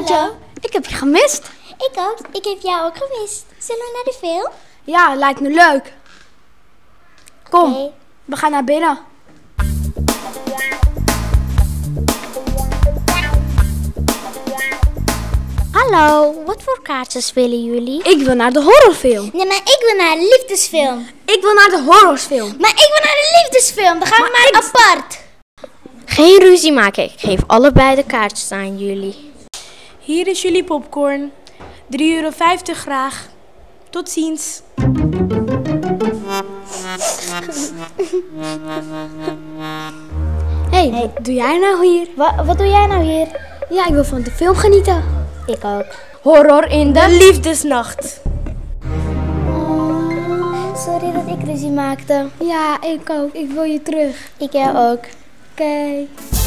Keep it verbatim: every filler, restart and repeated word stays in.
Hallo. Ik heb je gemist. Ik ook. Ik heb jou ook gemist. Zullen we naar de film? Ja, lijkt me leuk. Kom, Oké. we gaan naar binnen. Hallo, wat voor kaartjes willen jullie? Ik wil naar de horrorfilm. Nee, maar ik wil naar de liefdesfilm. Ik wil naar de horrorfilm. Maar ik wil naar de liefdesfilm. Dan gaan we maar, Maar ik- apart. Geen ruzie maken, ik geef allebei de kaartjes aan jullie. Hier is jullie popcorn. drie euro vijftig graag. Tot ziens. Hé, hey, wat doe jij nou hier? Wa- wat doe jij nou hier? Ja, ik wil van de film genieten. Ik ook. Horror in de... Liefdesnacht. Sorry dat ik ruzie maakte. Ja, ik ook. Ik wil je terug. Ik jou ook. Oké.